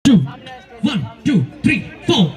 2 1 2 3 4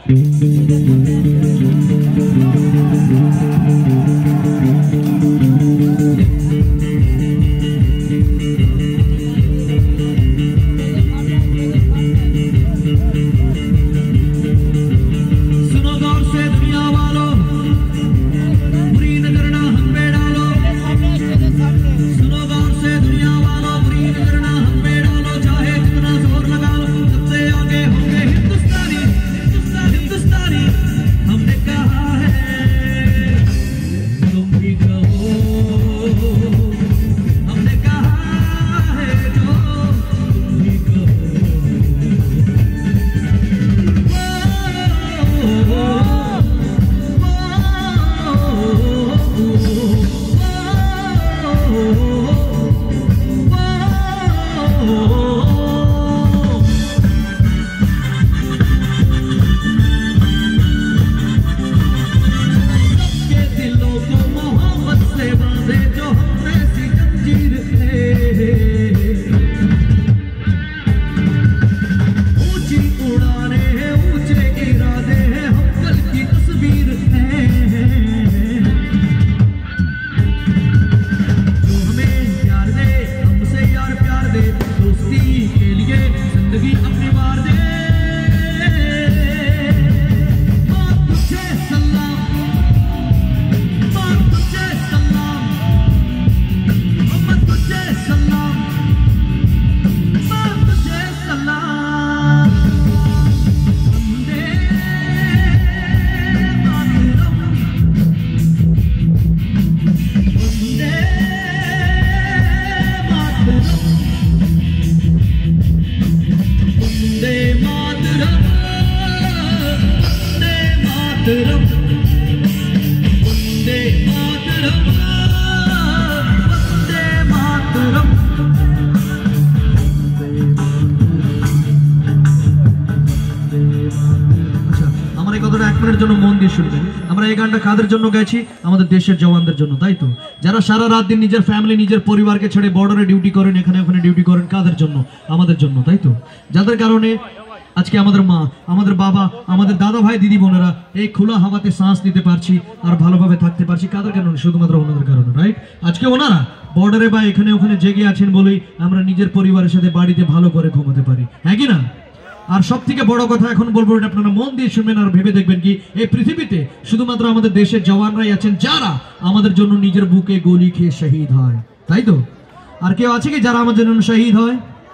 কাদের জন্য গাইছি আমাদের দেশের জওয়ানদের জন্য তাই তো যারা সারা রাত দিন নিজের ফ্যামিলি নিজের পরিবারকে ছেড়ে বর্ডারে ডিউটি করেন এখানে ওখানে ডিউটি করেন কাদের জন্য আমাদের জন্য তাই তো যাদের কারণে আজকে আমাদের মা আমাদের বাবা আমাদের দাদা ভাই দিদি বোনেরা এই খোলা হাওয়াতে শ্বাস নিতে পারছি আর ভালোভাবে থাকতে পারছি কাদের কারণে শুধুমাত্র ওনাদের কারণে রাইট আজকে ওনারা বর্ডারে বা এখানে ওখানে জেগে আছেন বলেই আমরা নিজের পরিবারের সাথে বাড়িতে ভালো করে ঘুমাতে পারি হ্যাঁ কি না আর সবথেকে বড় কথা এখন বলবো এটা আপনারা মন দিয়ে শুনবেন আর ভেবে দেখবেন কি এই পৃথিবীতে শুধুমাত্র আমাদের দেশের জওয়ানরাই আছেন যারা আমাদের জন্য নিজের বুকে গুলি খেয়ে শহীদ হয় তাই তো আর কেউ আছে কি যারা আমাদের জন্য শহীদ হয়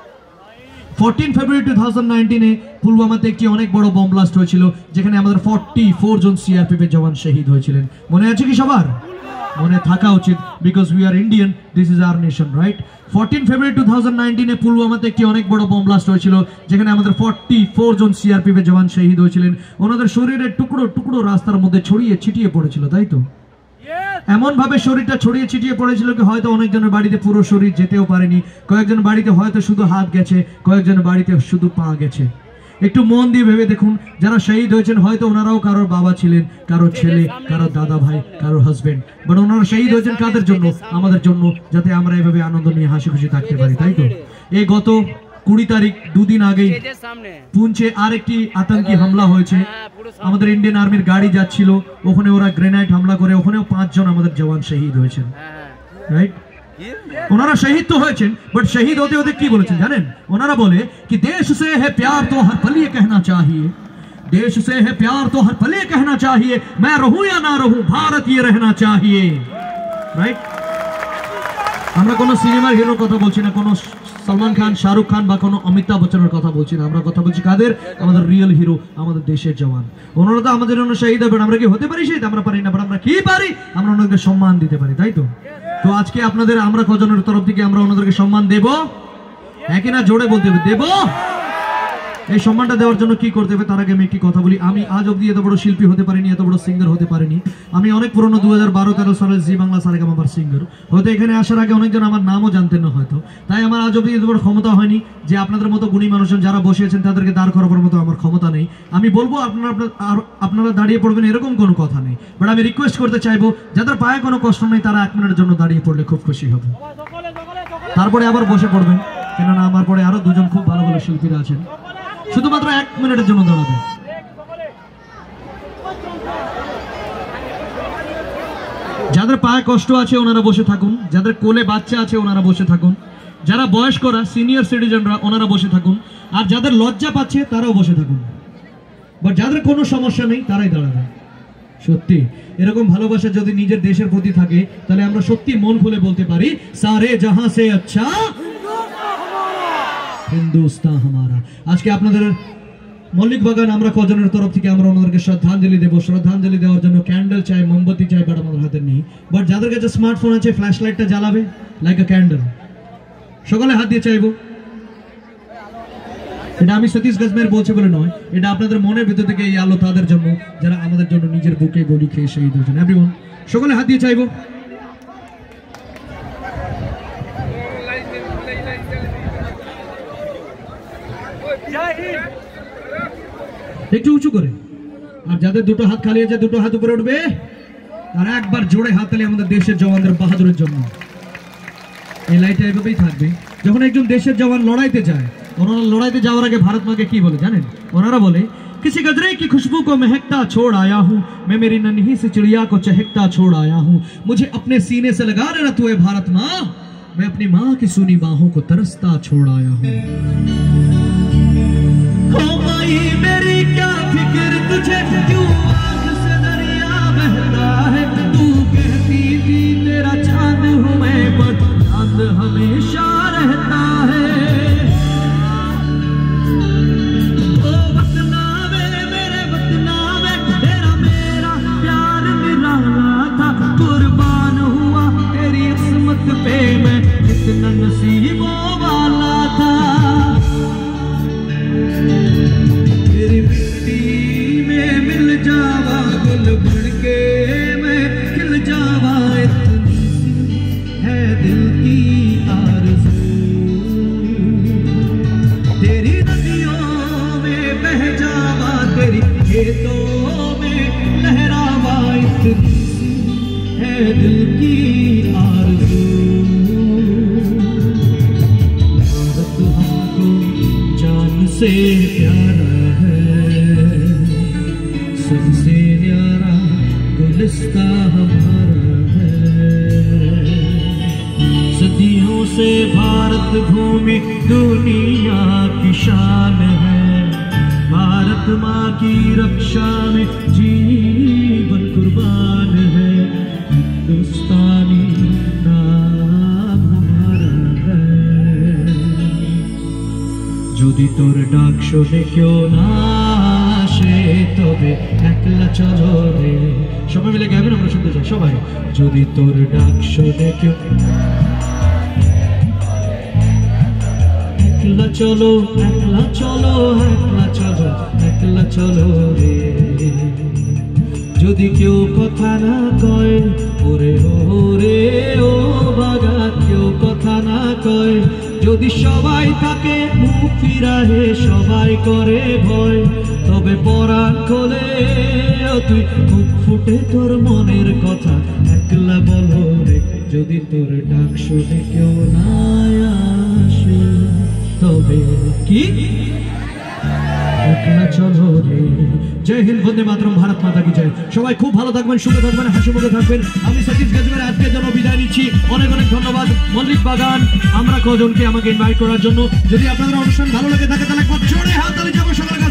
14 ফেব্রুয়ারি 2019 এ পুলওয়ামাতে একটি অনেক বড় বম ব্লাস্ট হয়েছিল যেখানে আমাদের 44 জন সিআরপিএফ এর জওয়ান শহীদ হয়েছিলেন মনে আছে কি সবার মনে থাকা উচিত because we are Indian this is our nation right 14 February 2019 এ পুলওয়ামাতে একটি অনেক বড় বম ব্লাস্ট হয়েছিল যেখানে আমাদের 44 জন সিআরপিএফ এর জওয়ান শহীদ হয়েছিলেন ওনাদের শরীরের টুকরো টুকরো রাস্তার মধ্যে ছড়িয়ে ছিটিয়ে পড়েছিল তাই তো এমন ভাবে শরীরটা ছড়িয়ে ছিটিয়ে পড়েছিল কি হয়তো অনেকজনের বাড়িতে পুরো শরীর যেতেও পারেনি কয়েকজন বাড়িতে হয়তো শুধু হাত গেছে কয়েকজন বাড়িতে শুধু পা গেছে একটু মন দিয়ে ভেবে দেখুন যারা শহীদ হয়েছেন হয়তো ওনারাও কারোর বাবা ছিলেন কারোর ছেলে কারোর দাদা ভাই কারোর হাজবেন্ড বাট ওনারা শহীদ হয়েছেন কাদের জন্য আমাদের জন্য যাতে আমরা এভাবে আনন্দ নিয়ে হাসি খুশি থাকতে পারি তাই তো এই গত 20 তারিখ দুদিন আগে পুঞ্চে আরেকটি আতঙ্কি হামলা হয়েছে আমাদের ইন্ডিয়ান আর্মির গাড়ি যাচ্ছিল ওখানে ওরা গ্রেনাইড হামলা করে ওখানেও 5 জন আমাদের জওয়ান শহীদ হয়েছেন রাইট ওনারা শহীদ তো হয়েছেন বাট শহীদ হতে হতে কি বলেছেন জানেন ওনারা বলে कि देश से है प्यार तो हर पल ये कहना चाहिए देश से है प्यार तो हर पल ये कहना चाहिए मैं रहूं या ना रहूं भारत ये रहना चाहिए राइट আমরা কোন সিনেমার হিরোর কথা বলছি না কোন সলমান খান শাহরুখ খান বা কোন অমিতাভ বচ্চনের কথা বলছি না আমরা কথা বলছি কাদের আমাদের রিয়েল হিরো আমাদের দেশের জওয়ান ওনারা তো আমাদের জন্য শহীদ হবেন আমরা কি হতে পারি শহীদ আমরা পারি না বাট আমরা কি পারি আমরা ওনাদেরকে সম্মান দিতে পারি তাই তো তো আজকে আপনাদের আমরা কজনের তরফ থেকে আমরা ওনাদেরকে সম্মান দেব একই না জোরে বলতে হবে দেব এই সম্মানটা দেওয়ার জন্য কি করতে হবে তার আগে আমি একটি কথা বলি আমি আজ অবধি এত বড় শিল্পী হতে পারিনি এত বড় সিঙ্গার হতে পারিনি আমি অনেক পুরনো 2012-13 সালের জি বাংলা সারেগামার সিঙ্গার হয়তো এখানে আসার আগে অনেকজন আমার নামও জানতেন না হয়তো তাই আমার আজ অবধি এত বড় ক্ষমতা হয়নি যে আপনাদের মতো গুণী মানুষজন যারা বসে আছেন তাদেরকে দাঁড় করাবার মতো আমার ক্ষমতা নেই আমি বলবো আপনারা দাঁড়িয়ে পড়বেন এরকম কোনো কথা নেই বাট আমি রিকোয়েস্ট করতে চাইবো যাদের পায়ে কোনো কষ্ট নেই তারা 1 মিনিটের জন্য দাঁড়িয়ে পড়লে খুব খুশি হবে তারপরে আবার বসে পড়বেন কেননা আমার পরে আরো দুজন খুব ভালো ভালো শিল্পীরা আছেন শুধুমাত্র 1 মিনিটের জন্য দাঁড়াবে। যাদের পায়ে কষ্ট আছে ওনারা বসে থাকুন, যাদের কোলে বাচ্চা আছে ওনারা বসে থাকুন, যারা বয়স্করা সিনিয়র সিটিজেনরা ওনারা বসে থাকুন, আর যাদের লজ্জা পাচ্ছে তারাও বসে থাকুন, বা যাদের কোনো সমস্যা নেই তারাই দাঁড়াবে। সত্যি এরকম ভালোবাসা যদি নিজের দেশের প্রতি থাকে তাহলে আমরা সত্যি মন খুলে বলতে পারি সারে জাহাঁ সে আচ্ছা হিন্দুস্তান হামারা। আজকে আপনাদের মল্লিক বাগান আমরা কজনের তরফ থেকে আমরা ওনাদেরকে শ্রদ্ধাঞ্জলি দেবো। শ্রদ্ধাঞ্জলি দেওয়ার জন্য ক্যান্ডেল চাই, মোমবাতি চাই, বাট আমাদের হাতে নেই। বাট যাদের কাছে স্মার্টফোন আছে ফ্ল্যাশ লাইটটা জ্বালাবে লাইক আ ক্যান্ডেল, সকালে হাত দিয়ে চাইবো। এটা আমি সতীশ গজমের বলছি বলে নয়, এটা আপনাদের মনের ভিতর থেকে এই আলো তাদের জন্য যারা আমাদের জন্য নিজের বুকে গলি খেয়ে শহীদ হয়েছেন। এভরিওয়ান সকালে হাত দিয়ে চাইবো। একটু উঁচু করে, আর যাদের দুটো হাত খালি আছে দুটো হাত উপরে উঠবে, আর একবার জোরে হাত তালি আমাদের দেশের জওয়ানদের বাহাদুরের জন্য। এই লাইটটা এভাবেই থাকবে। যখন একজন দেশের জওয়ান লড়াইতে যায়, ওনারা লড়াইতে যাওয়ার আগে ভারত মাকে কি বলে জানেন? ওনারা বলে किसी गजरे की खुशबू को महकता छोड़ आया हूँ, मैं मेरी नन्ही सी चिड़िया को चहकता छोड़ आया हूँ, मुझे अपने सीने से लगा लेना तू है भारत माँ, मैं अपनी माँ की सूनी बाहों को तरसता छोड़ आया हूँ। ओ माई मेरी क्या फिक्र तुझे, क्यों आग से दरिया बहता है, तू कहती थी तेरा चांद हूँ मैं, पर चांद हमेशा रहता है। कुर्बान हुआ तेरी किस्मत पे मैं, कितना नसीबों वाला था, तेरी मिट्टी में मिल जावा गुल बन के मैं खिल जावा, इतनी सी है दिल की आरज़ू, तेरी नदियों में बह जावा, तेरी खेतों में लहरावा, इतनी है दिल की आरज़ू। भारत हमको जान से प्यारा है, सबसे न्यारा गुलिस्ता हमारा है, सदियों से भारत भूमि दुनिया की शान है, भारत माँ की रक्षा में जीवन कुर्बान है, हिंदुस्तानी नाम हमारा है। যদি তোর ডাক শোনে কেউ না আসে তবে একলা চলো রে, সবাই মিলে গাইবেন, আমরা শুনতে চাই সবাই। যদি তোর ডাক শোনে কেউ, একলা চলো একলা চলো একলা চলো একলা চলো রে, যদি কেউ কথা না কয় ওরে ওরে ও বাগা, কেউ কথা না কয়, যদি সবাই থাকে মুখ ফিরাহে সবাই করে ভয়, তবে পরাণ খোলে তুই মুখ ফুটে তোর মনের কথা একলা বলো রে, যদি তোর ডাক শুনে কেউ না আসে তবে কি একলা চলো রে। জয় হিন্দ, বন্দে মাতরম, ভারত মাতা কি জয়। সবাই খুব ভালো থাকবেন, সুখে থাকবেন, হাসি মুখে থাকবেন। আমি সতীশ গজমের আজকের জন্য বিদায় নিচ্ছি। অনেক অনেক ধন্যবাদ মল্লিক বাগান আমরা কজনকে আমাকে ইনভাইট করার জন্য। যদি আপনাদের অনুষ্ঠান ভালো লাগে থাকে তাহলে জোরে হাততালি যাবো সবার।